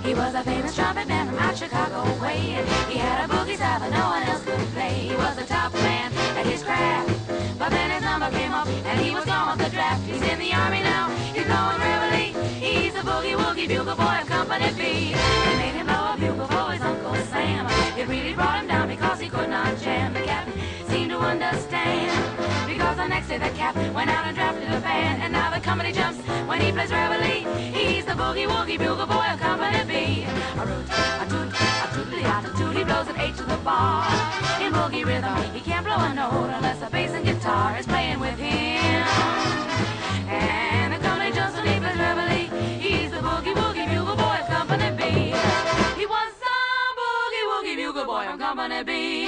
He was a famous trumpet man from out Chicago way. He had a boogie style that no one else could play. He was a top man at his craft, but then his number came up and he was gone with the draft. He's in the army now, he's going reveille. He's a boogie-woogie bugle boy of Company B. They made him blow a bugle for his Uncle Sam. It really brought him down because he could not jam. The captain seemed to understand, because the next day the cap went out and drafted a band. And now the company jumps when he plays reveille. He's the boogie-woogie bugle boy of Company B. A root, a toot, a tootly-a-toot, he blows an H to the bar. In boogie rhythm, he can't blow a note unless a bass and guitar is playing with him. And the company jumps when he plays reveille. He's the boogie-woogie bugle boy of Company B. He was the boogie-woogie bugle boy of Company B.